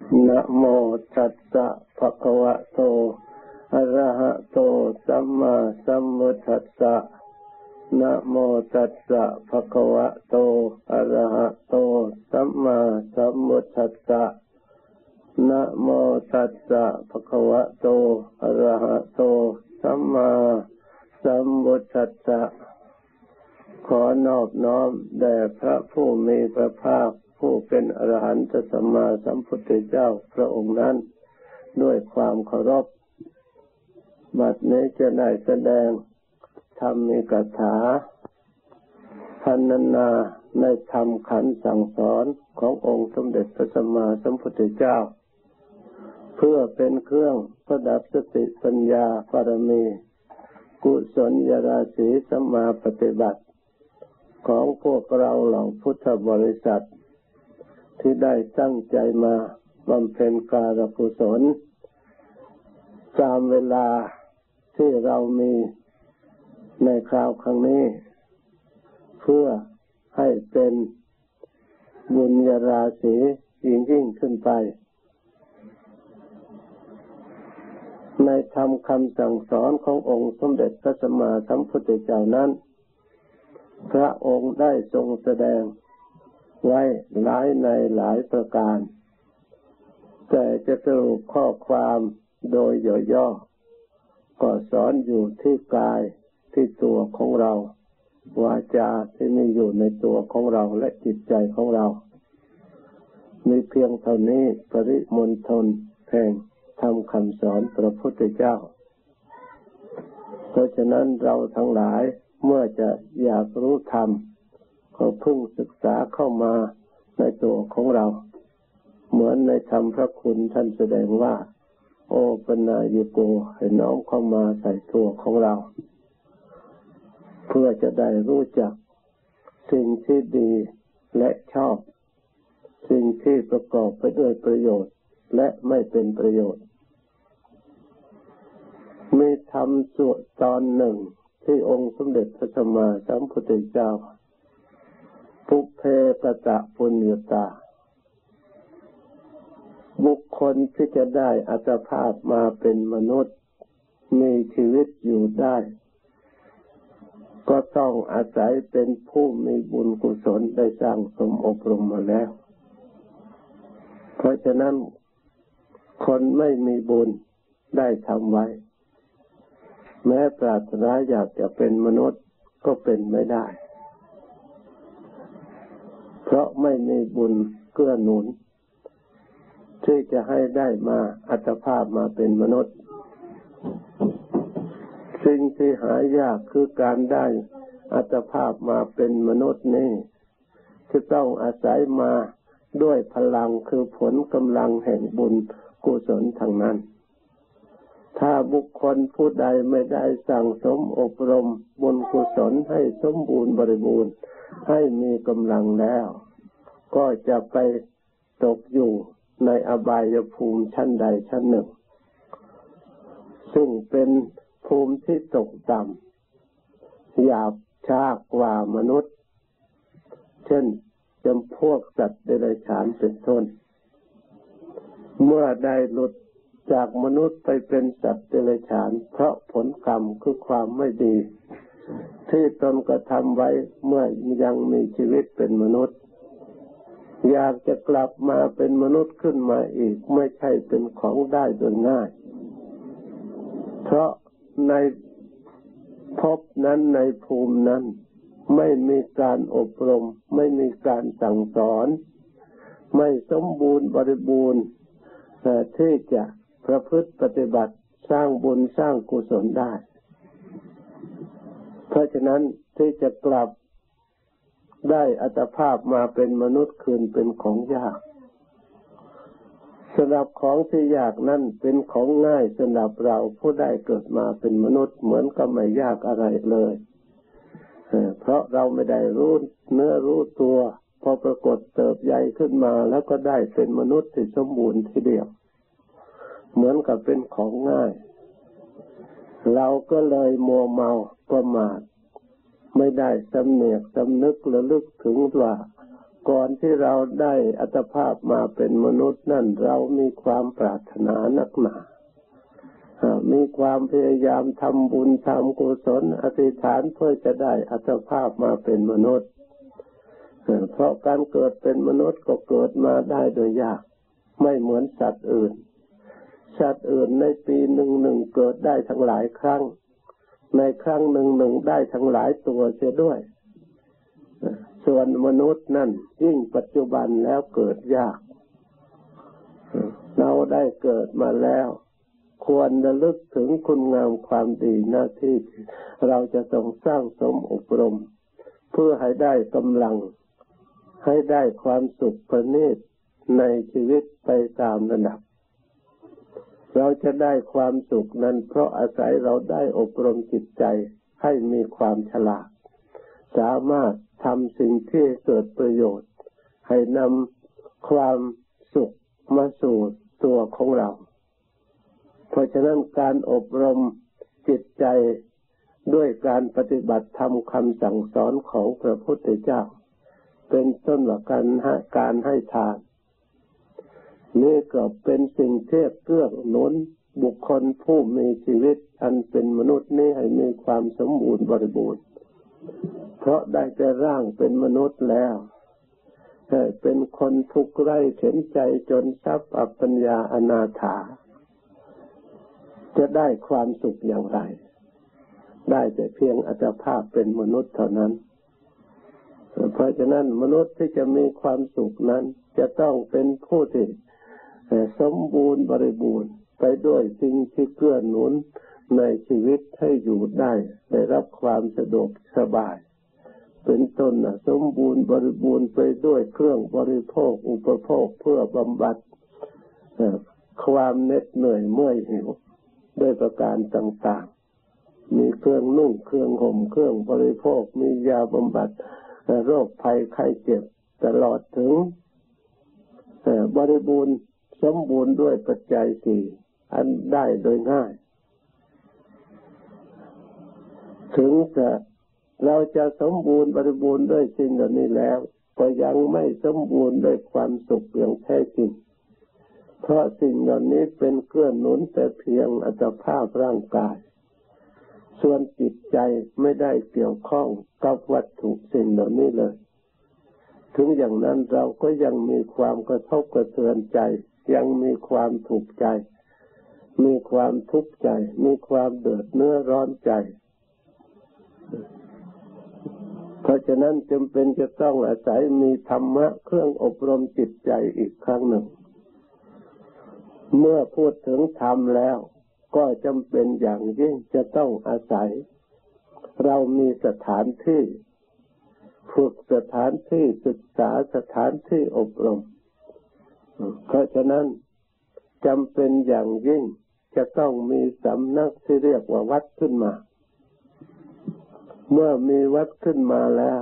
นะโมตัสสะภะคะวะโตอะระหะโตสัมมาสัมพุทธัสสะนะโมตัสสะภะคะวะโตอะระหะโตสัมมาสัมพุทธัสสะนะโมตัสสะภะคะวะโตอะระหะโตสัมมาสัมพุทธัสสะขอนอบน้อมแด่พระผู้มีพระภาคผู้เป็นอรหันตสัมมาสัมพุทธเจ้าพระองค์นั้นด้วยความเคารพบัดนี้จะได้แสดงธรรมิกถาพรรณนาในธรรมขันธ์สั่งสอนขององค์สมเด็จพระสัมมาสัมพุทธเจ้าเพื่อเป็นเครื่องประดับสติปัญญาบารมีกุศลญาราศีสัมมาปฏิบัติของพวกเราเหล่าพุทธบริษัทที่ได้ตั้งใจมาบำเพ็ญการกุศลตามเวลาที่เรามีในคราวครั้งนี้เพื่อให้เป็นบุญญาราศียิ่งขึ้นไปในธรรมคำสั่งสอนขององค์สมเด็จพระสัมมาสัมพุทธเจ้านั้นพระองค์ได้ทรงแสดงไว้หลายในหลายประการแต่จะสรุปข้อความโดยย่อๆก็สอนอยู่ที่กายที่ตัวของเราวาจาที่มีอยู่ในตัวของเราและจิตใจของเรามีเพียงเท่านี้ปริมณฑลแห่งธรรมคำสอนพระพุทธเจ้าเพราะฉะนั้นเราทั้งหลายเมื่อจะอยากรู้ธรรมก็พึ่งศึกษาเข้ามาในตัวของเราเหมือนในธรรมพระคุณท่านแสดงว่าโอปนัญโกให้น้อมเข้ามาใส่ตัวของเราเพื่อจะได้รู้จักสิ่งที่ดีและชอบสิ่งที่ประกอบไปด้วยประโยชน์และไม่เป็นประโยชน์มีธรรมส่วนตอนหนึ่งที่องค์สมเด็จพระสัมมาสัมพุทธเจ้าปุเพกตะปุญญาตาบุคคลที่จะได้อัตภาพมาเป็นมนุษย์มีชีวิตอยู่ได้ก็ต้องอาศัยเป็นผู้มีบุญกุศลได้สร้างสมอบรมมาแล้วเพราะฉะนั้นคนไม่มีบุญได้ทำไว้แม้ปรารถนาอยากจะเป็นมนุษย์ก็เป็นไม่ได้เพราะไม่มีบุญเกื้อหนุนที่จะให้ได้มาอัตภาพมาเป็นมนุษย์สิ่งที่หายากคือการได้อัตภาพมาเป็นมนุษย์นี่จะต้องอาศัยมาด้วยพลังคือผลกำลังแห่งบุญกุศลทั้งนั้นถ้าบุคคลผู้ใดไม่ได้สั่งสมอบรมบุญกุศลให้สมบูรณ์บริบูรณ์ให้มีกำลังแล้วก็จะไปตกอยู่ในอบายภูมิชั้นใดชั้นหนึ่งซึ่งเป็นภูมิที่ตกต่ำหยาบช้ากว่ามนุษย์เช่นจำพวกสัตว์เดรัจฉานเป็นต้นเมื่อได้หลุดจากมนุษย์ไปเป็นสัตว์เดรัจฉานเพราะผลกรรมคือความไม่ดีที่ตนกระทำไว้เมื่อยังมีชีวิตเป็นมนุษย์อยากจะกลับมาเป็นมนุษย์ขึ้นมาอีกไม่ใช่เป็นของได้โดยง่ายเพราะในภพนั้นในภูมินั้นไม่มีการอบรมไม่มีการสั่งสอนไม่สมบูรณ์บริบูรณ์ที่จะประพฤติปฏิบัติสร้างบุญสร้างกุศลได้เพราะฉะนั้นที่จะกลับได้อัตภาพมาเป็นมนุษย์คืนเป็นของยากสำหรับของที่ยากนั่นเป็นของง่ายสำหรับเราผู้ได้เกิดมาเป็นมนุษย์เหมือนกับไม่ยากอะไรเลยเพราะเราไม่ได้รู้เนื้อรู้ตัวพอปรากฏเติบใหญ่ขึ้นมาแล้วก็ได้เป็นมนุษย์ที่สมบูรณ์ทีเดียวเหมือนกับเป็นของง่ายเราก็เลยมัวเมาประมาทไม่ได้สำเนียกสำนึกระลึกถึงว่าก่อนที่เราได้อัตภาพมาเป็นมนุษย์นั่นเรามีความปรารถนานักหนามีความพยายามทำบุญทำกุศลอธิษฐานเพื่อจะได้อัตภาพมาเป็นมนุษย์เพราะการเกิดเป็นมนุษย์ก็เกิดมาได้โดยยากไม่เหมือนสัตว์อื่นสัตว์อื่นในปีหนึ่งเกิดได้ทั้งหลายครั้งในครั้งหนึ่งได้ทั้งหลายตัวเสียด้วยส่วนมนุษย์นั่นยิ่งปัจจุบันแล้วเกิดยากเราได้เกิดมาแล้วควรระลึกถึงคุณงามความดีหน้าที่เราจะต้องสร้างสมอบรมเพื่อให้ได้กำลังให้ได้ความสุขประณีตในชีวิตไปตามระดับเราจะได้ความสุขนั้นเพราะอาศัยเราได้อบรมจิตใจให้มีความฉลาดสามารถทำสิ่งที่เกิดประโยชน์ให้นำความสุขมาสู่ตัวของเราเพราะฉะนั้นการอบรมจิตใจด้วยการปฏิบัติธรรมคำสั่งสอนของพระพุทธเจ้าเป็นต้นว่าการให้ทานนี่ก็เป็นสิ่งที่เกื้อหนุนบุคคลผู้มีชีวิตอันเป็นมนุษย์นี้ให้มีความสมบูรณ์บริบูรณ์เพราะได้แต่ร่างเป็นมนุษย์แล้วเป็นคนทุกข์ไร้เข็ญใจจนทรัพย์อัปปัญญาอนาถาจะได้ความสุขอย่างไรได้แต่เพียงอัตภาพเป็นมนุษย์เท่านั้นเพราะฉะนั้นมนุษย์ที่จะมีความสุขนั้นจะต้องเป็นผู้ที่สมบูรณ์บริบูรณ์ไปด้วยสิ่งที่เกื้อหนุนในชีวิตให้อยู่ได้รับความสะดวกสบายเป็นต้นสมบูรณ์บริบูรณ์ไปด้วยเครื่องบริโภคอุปโภคเพื่อบำบัดความเหน็ดเหนื่อยเมื่อยหิวด้วยประการต่างๆมีเครื่องนุ่งเครื่องห่มเครื่องบริโภคมียาบำบัดโรคภัยไข้เจ็บตลอดถึงบริบูรณ์สมบูรณ์ด้วยปัจจัยสี่อันได้โดยง่ายถึงจะเราจะสมบูรณ์บริบูรณ์ด้วยสิ่งเหล่านี้แล้วก็ยังไม่สมบูรณ์ด้วยความสุขอย่างแท้จริงเพราะสิ่งเหล่านี้เป็นเกื้อหนุนแต่เพียงอัตภาพร่างกายส่วนจิตใจไม่ได้เกี่ยวข้องกับวัตถุสิ่งเหล่านี้เลยถึงอย่างนั้นเราก็ยังมีความกระทบกระเทือนใจยังมีความทุกข์ใจมีความทุกข์ใจมีความเดือดเนื้อร้อนใจเพราะฉะนั้นจำเป็นจะต้องอาศัยมีธรรมะเครื่องอบรมจิตใจอีกครั้งหนึ่งเมื่อพูดถึงธรรมแล้วก็จำเป็นอย่างยิ่งจะต้องอาศัยเรามีสถานที่ฝึกสถานที่ศึกษาสถานที่อบรมเพราะฉะนั้นจำเป็นอย่างยิ่งจะต้องมีสำนักที่เรียกว่าวัดขึ้นมาเมื่อมีวัดขึ้นมาแล้ว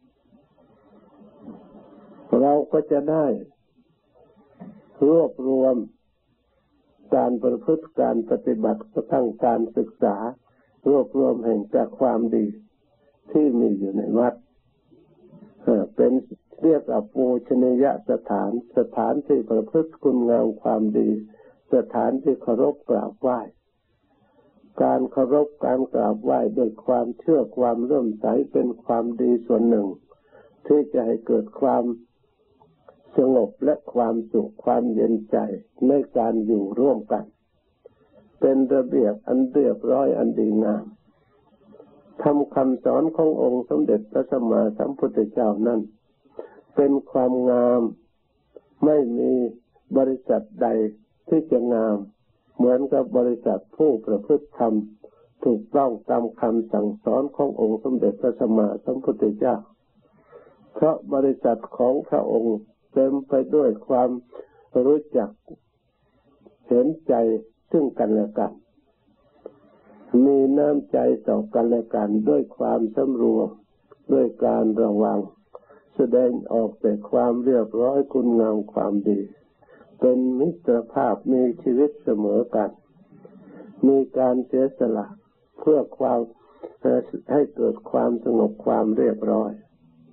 เราก็จะได้รวบรวมการประพฤติการปฏิบัติทั้งการศึกษารวบรวมแห่งจากความดีที่มีอยู่ในวัดเป็นเรียกว่าปูชนียสถานที่ประพฤติคุณงามความดีสถานที่เคารพกราบไหว้การเคารพการกราบไหว้ด้วยความเชื่อความเลื่อมใสเป็นความดีส่วนหนึ่งที่จะให้เกิดความสงบและความสุขความเย็นใจในการอยู่ร่วมกันเป็นระเบียบอันเรียบร้อยอันดีงามทำคำสอนขององค์สมเด็จพระสัมมาสัมพุทธเจ้านั้นเป็นความงามไม่มีบริษัทใดที่จะงามเหมือนกับบริษัทผู้ประพฤติธรรมถูกต้องตามคำสั่งสอนขององค์สมเด็จพระสัมมาสัมพุทธเจ้าเพราะบริษัทของพระองค์เต็มไปด้วยความรู้จักเห็นใจซึ่งกันและกันมีน้ำใจต่อกันและกันด้วยความสำรวมด้วยการระวังแสดงออกแต่ความเรียบร้อยคุณงามความดีเป็นมิตรภาพมีชีวิตเสมอกันมีการเสียสละเพื่อความให้เกิดความสงบความเรียบร้อย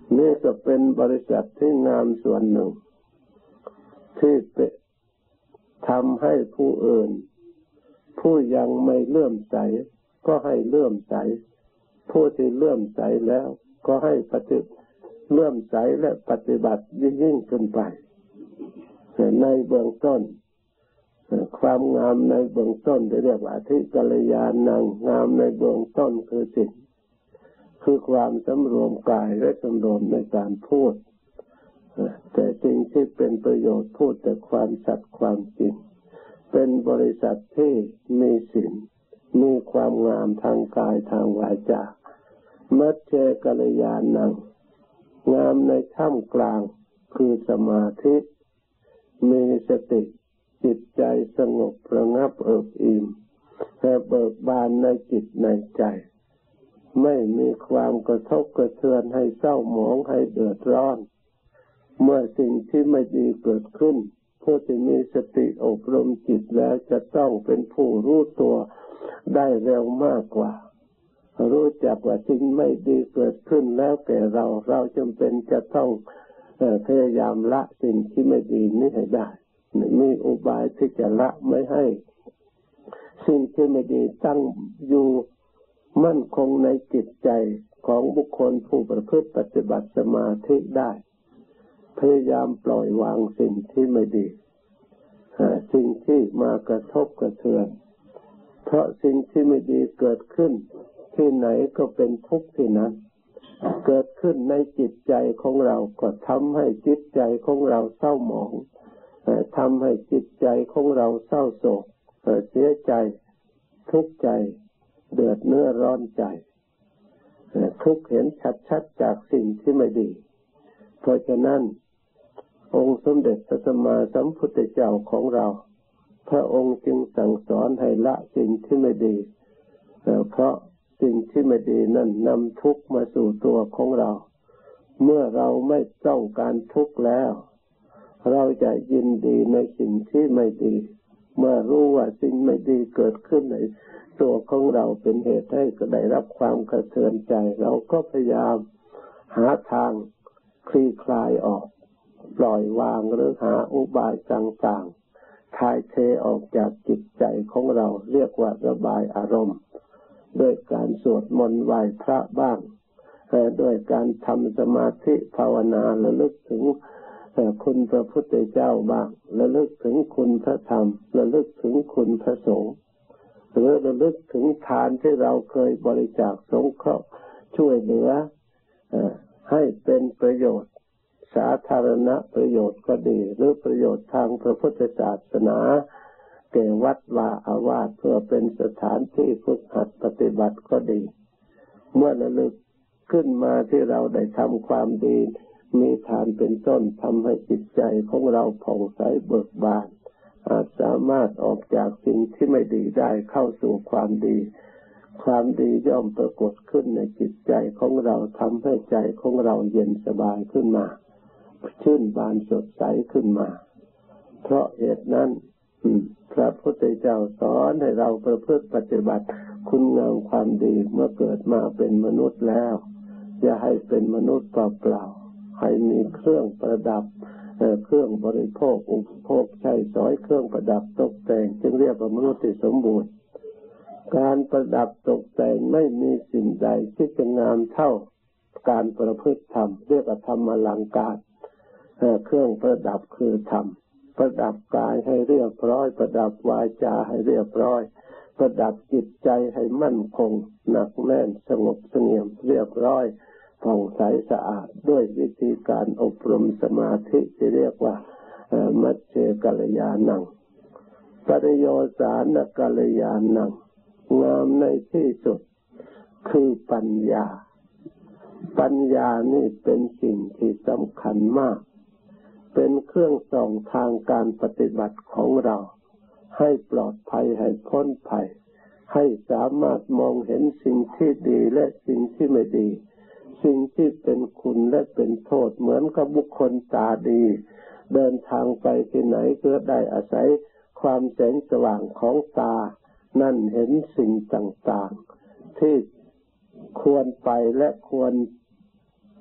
นี่ก็เป็นบริษัทที่งามส่วนหนึ่งที่ทำให้ผู้อื่นผู้ยังไม่เลื่อมใสก็ให้เลื่อมใสผู้ที่เลื่อมใสแล้วก็ให้เลื่อมใสและปฏิบัติยิ่งขึ้นไปในเบื้องต้นความงามในเบื้องต้นเรียกว่าอธิกัลยาณังงามในเบื้องต้นคือศีลคือความสำรวมกายและสำรวมในการพูดแต่สิ่งที่เป็นประโยชน์พูดแต่ความสัตย์ความจริงเป็นบริษัทที่มีศีลมีความงามทางกายทางวาจามัจเจกัลยาณังงามในท่ามกลางคือสมาธิมีสติจิตใจสงบระงับเอิบอิ่มแต่เบิกบานในจิตในใจไม่มีความกระทบกระเทือนให้เศร้าหมองให้เดือดร้อนเมื่อสิ่งที่ไม่ดีเกิดขึ้นผู้ที่มีสติอบรมจิตแล้วจะต้องเป็นผู้รู้ตัวได้เร็วมากกว่ารู้จักว่าสิ่งไม่ดีเกิดขึ้นแล้วแก่เราจำเป็นจะต้องพยายามละสิ่งที่ไม่ดีนี้ให้ได้มีอุบายที่จะละไม่ให้สิ่งที่ไม่ดีตั้งอยู่มั่นคงในจิตใจของบุคคลผู้ประพฤติปฏิบัติสมาธิได้พยายามปล่อยวางสิ่งที่ไม่ดีสิ่งที่มากระทบกระเทือนเพราะสิ่งที่ไม่ดีเกิดขึ้นที่ไหนก็เป็นทุกข์ที่นั้นเกิดขึ้นในจิตใจของเราก็ทำให้จิตใจของเราเศร้าหมองทำให้จิตใจของเราเศร้าโศกเสียใจทุกข์ใจเดือดเนื้อร้อนใจทุกข์เห็นชัดๆจากสิ่งที่ไม่ดีเพราะฉะนั้นองค์สมเด็จพระสัมมาสัมพุทธเจ้าของเราพระองค์จึงสั่งสอนให้ละสิ่งที่ไม่ดีเพราะสิ่งที่ไม่ดีนั้นนำทุกข์มาสู่ตัวของเราเมื่อเราไม่ต้องการทุกข์แล้วเราจะยินดีในสิ่งที่ไม่ดีเมื่อรู้ว่าสิ่งไม่ดีเกิดขึ้นในตัวของเราเป็นเหตุให้ได้รับความกระเทือนใจเราก็พยายามหาทางคลี่คลายออกปล่อยวางหรือหาอุบายต่างๆถ่ายเทออกจากจิตใจของเราเรียกว่าระบายอารมณ์ด้วยการสวดมนต์ไหว้พระบ้างด้วยการทำสมาธิภาวนาระลึกถึงคุณพระพุทธเจ้าบ้างระลึกถึงคุณพระธรรมระลึกถึงคุณพระสงฆ์หรือระลึกถึงทานที่เราเคยบริจาคสงเคราะห์ช่วยเหลือให้เป็นประโยชน์สาธารณประโยชน์ก็ดีหรือประโยชน์ทางพระพุทธศาสนาแก่วัดวาอาวาสเพื่อเป็นสถานที่ฝึกหัดปฏิบัติก็ดีเมื่อระลึกขึ้นมาที่เราได้ทำความดีมีทานเป็นต้นทำให้จิตใจของเราผ่องใสเบิกบานอาจสามารถออกจากสิ่งที่ไม่ดีได้เข้าสู่ความดีความดีย่อมปรากฏขึ้นในจิตใจของเราทำให้ใจของเราเย็นสบายขึ้นมาชื่นบานสดใสขึ้นมาเพราะเหตุนั้นพระพุทธเจ้าสอนให้เราประพฤติปฏิบัติคุณงามความดีเมื่อเกิดมาเป็นมนุษย์แล้วอย่าให้เป็นมนุษย์เปล่าๆให้มีเครื่องประดับเครื่องบริโภคอุปโภคใช้สอยเครื่องประดับตกแต่งจึงเรียกว่ามนุษย์ที่สมบูรณ์การประดับตกแต่งไม่มีสิ่งใดที่จะงามเท่าการประพฤติธรรมเรียกว่าธรรมอลังการเครื่องประดับคือธรรมประดับกายให้เรียบร้อยประดับวาจาให้เรียบร้อยประดับจิตใจให้มั่นคงหนักแน่นสงบเสงี่ยมเรียบร้อยผ่องใสสะอาดด้วยวิธีการอบรมสมาธิที่เรียกว่ามัจเจกัลยาณังปริโยสานกัลยาณังงามในที่สุดคือปัญญาปัญญานี่เป็นสิ่งที่สำคัญมากเป็นเครื่องส่องทางการปฏิบัติของเราให้ปลอดภัยให้พ้นภัยให้สามารถมองเห็นสิ่งที่ดีและสิ่งที่ไม่ดีสิ่งที่เป็นคุณและเป็นโทษเหมือนกับบุคคลตาดีเดินทางไปที่ไหนก็ได้อาศัยความแสงสว่างของตานั่นเห็นสิ่งต่างๆที่ควรไปและควร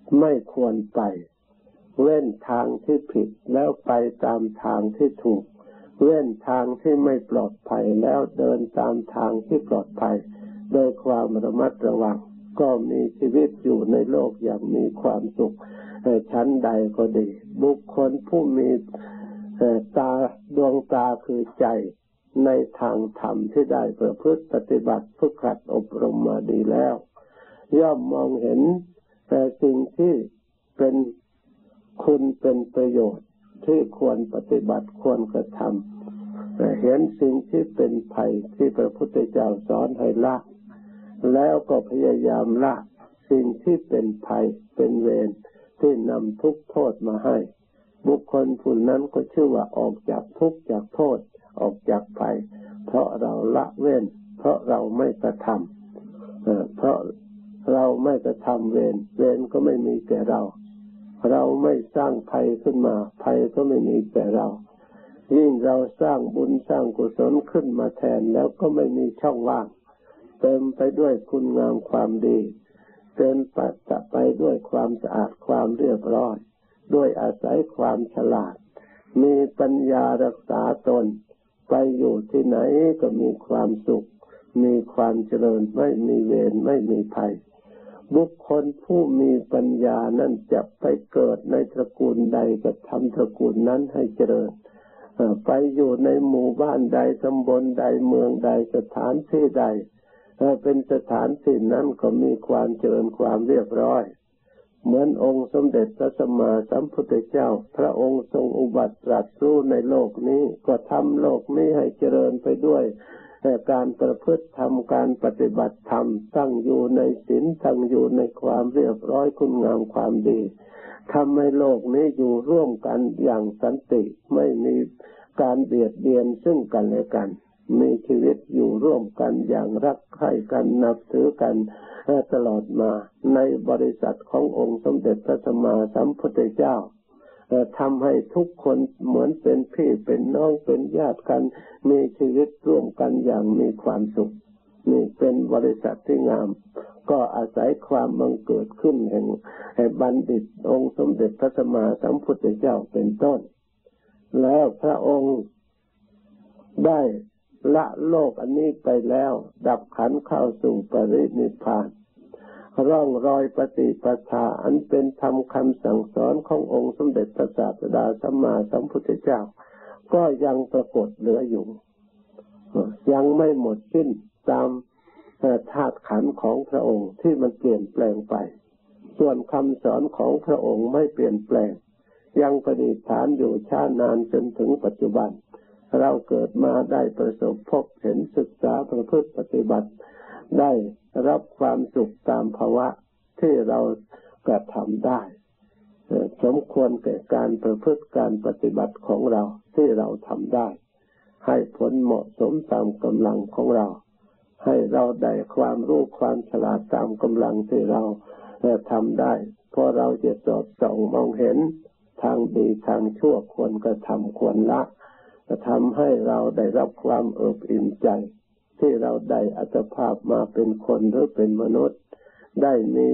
ไม่ควรไปเว้นทางที่ผิดแล้วไปตามทางที่ถูกเว้นทางที่ไม่ปลอดภัยแล้วเดินตามทางที่ปลอดภัยโดยความระมัดระวังก็มีชีวิตอยู่ในโลกอย่างมีความสุขชั้นใดก็ดีบุคคลผู้มีตาดวงตาคือใจในทางธรรมที่ได้ประพฤติปฏิบัติฝึกหัดอบรมมาดีแล้วย่อมมองเห็นแต่สิ่งที่เป็นคุณเป็นประโยชน์ที่ควรปฏิบัติควรกระทำเห็นสิ่งที่เป็นภัยที่พระพุทธเจ้าสอนให้ละแล้วก็พยายามละสิ่งที่เป็นภัยเป็นเวรที่นำทุกข์โทษมาให้บุคคลผู้นั้นก็ชื่อว่าออกจากทุกข์จากโทษออกจากภัยเพราะเราละเว้นเพราะเราไม่กระทำเพราะเราไม่กระทำเวรก็ไม่มีแก่เราไม่สร้างภัยขึ้นมาภัยก็ไม่มีแก่เรายิ่งเราสร้างบุญสร้างกุศลขึ้นมาแทนแล้วก็ไม่มีช่องว่างเต็มไปด้วยคุณงามความดีเต็มไปด้วยความสะอาดความเรียบร้อยด้วยอาศัยความฉลาดมีปัญญารักษาตนไปอยู่ที่ไหนก็มีความสุขมีความเจริญไม่มีเวรไม่มีภัยบุคคลผู้มีปัญญานั้นจะไปเกิดในตระกูลใดก็ทำตระกูลนั้นให้เจริญไปอยู่ในหมู่บ้านใดตำบลใดเมืองใดสถานที่ใดเป็นสถานที่นั้นก็มีความเจริญความเรียบร้อยเหมือนองค์สมเด็จพระสัมมาสัมพุทธเจ้าพระองค์ทรงอุบัติตรัสรู้ในโลกนี้ก็ทำโลกนี้ให้เจริญไปด้วยการประพฤติธรรมการปฏิบัติธรรมตั้งอยู่ในศีลตั้งอยู่ในความเรียบร้อยคุณงามความดีทำให้โลกนี้อยู่ร่วมกันอย่างสันติไม่มีการเบียดเบียนซึ่งกันและกันมีชีวิตอยู่ร่วมกันอย่างรักใคร่กันนับถือกันตลอดมาในบริษัทขององค์สมเด็จพระสัมมาสัมพุทธเจ้าทำให้ทุกคนเหมือนเป็นพี่เป็นน้องเป็นญาติกันมีชีวิตร่วมกันอย่างมีความสุขนี่เป็นบริษัทที่งามก็อาศัยความบังเกิดขึ้นแห่งบัณฑิตองค์สมเด็จพระสัมมาสัมพุทธเจ้าเป็นต้นแล้วพระองค์ได้ละโลกอันนี้ไปแล้วดับขันธ์เข้าสู่ปรินิพพานร่องรอยปฏิปทาอันเป็นธรรมคำสั่งสอนขององค์สมเด็จพระศาสดาสัมมาสัมพุทธเจ้าก็ยังปรากฏเหลืออยู่ยังไม่หมดสิ้นตามธาตุขันธ์ของพระองค์ที่มันเปลี่ยนแปลงไปส่วนคำสอนของพระองค์ไม่เปลี่ยนแปลงยังประดิษฐานอยู่ช้านานจนถึงปัจจุบันเราเกิดมาได้ประสบพบเห็นศึกษาประพฤติปฏิบัติได้รับความสุขตามภาวะที่เรากระทำได้สมควรแก่การประพฤติการปฏิบัติของเราที่เราทำได้ให้ผลเหมาะสมตามกำลังของเราให้เราได้ความรู้ความฉลาดตามกำลังที่เราทำได้เพราะเราจะสอดส่องมองเห็นทางดีทางชั่วควรกระทำควรละจะทำให้เราได้รับความเอิบอิ่มใจที่เราได้อัตภาพมาเป็นคนหรือเป็นมนุษย์ได้มี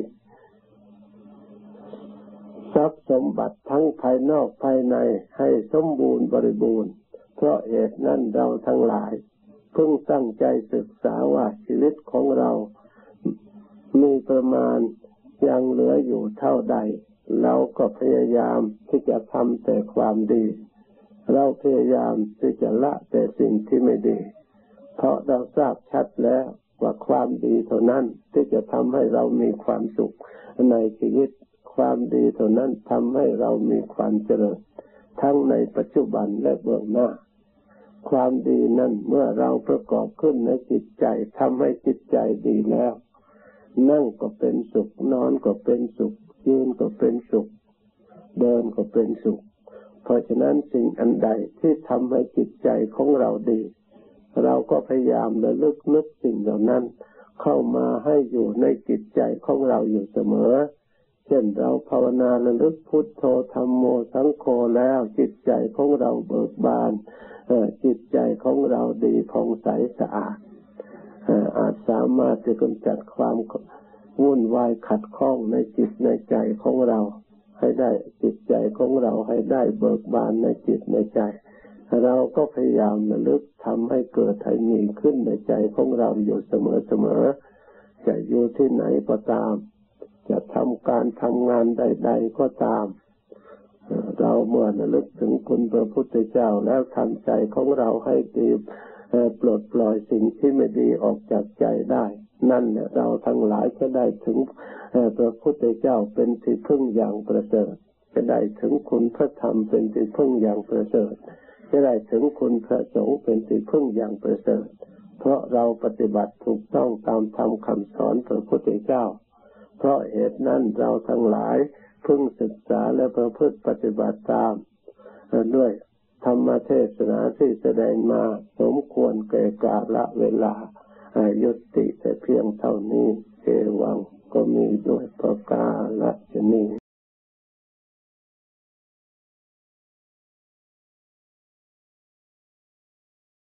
ทรัพย์สมบัติทั้งภายนอกภายในให้สมบูรณ์บริบูรณ์เพราะเหตุนั้นเราทั้งหลายเพิ่งตั้งใจศึกษาว่าชีวิตของเรามีประมาณยังเหลืออยู่เท่าใดเราก็พยายามที่จะทำแต่ความดีเราพยายามที่จะละแต่สิ่งที่ไม่ดีเพราะเราทราบชัดแล้วว่าความดีเท่านั้นที่จะทำให้เรามีความสุขในชีวิตความดีเท่านั้นทำให้เรามีความเจริญทั้งในปัจจุบันและเบื้องหน้าความดีนั้นเมื่อเราประกอบขึ้นในจิตใจทำให้จิตใจดีแล้วนั่งก็เป็นสุขนอนก็เป็นสุขยืนก็เป็นสุขเดินก็เป็นสุขเพราะฉะนั้นสิ่งอันใดที่ทำให้จิตใจของเราดีเราก็พยายามระลึกนึกสิ่งเหล่านั้นเข้ามาให้อยู่ในจิตใจของเราอยู่เสมอเช่นเราภาวนาระลึกพุทโธธัมโมสังโฆแล้วจิตใจของเราเบิกบานจิตใจของเราดีผ่องใสสะอาดอาจสามารถจะกำจัดความวุ่นวายขัดข้องในจิตในใจของเราให้ได้จิตใจของเราให้ได้เบิกบานในจิตในใจเราก็พยายามระลึกทำให้เกิดให้มีขึ้นในใจของเราอยู่เสมอจะอยู่ที่ไหนก็ตามจะทำการทำงานใดๆก็ตามเราเมื่อระลึกถึงคุณพระพุทธเจ้าแล้วทำใจของเราให้ดีปลดปล่อยสิ่งที่ไม่ดีออกจากใจได้นั่นเนี่ยเราทั้งหลายจะได้ถึงพระพุทธเจ้าเป็นที่พึ่งอย่างประเสริฐจะได้ถึงคุณพระธรรมเป็นที่พึ่งอย่างประเสริฐจะได้ถึงคุณพระสงฆ์เป็นที่พึ่งอย่างประเสริฐเพราะเราปฏิบัติถูกต้องตามธรรมคำสอนพระพุทธเจ้าเพราะเหตุนั้นเราทั้งหลายพึงศึกษาและประพฤติปฏิบัติตามด้วยธรรมเทศนาที่แสดงมาสมควรแก่กาลเวลายุติแต่เพียงเท่านี้เอวังก็มีด้วยประกาศนี้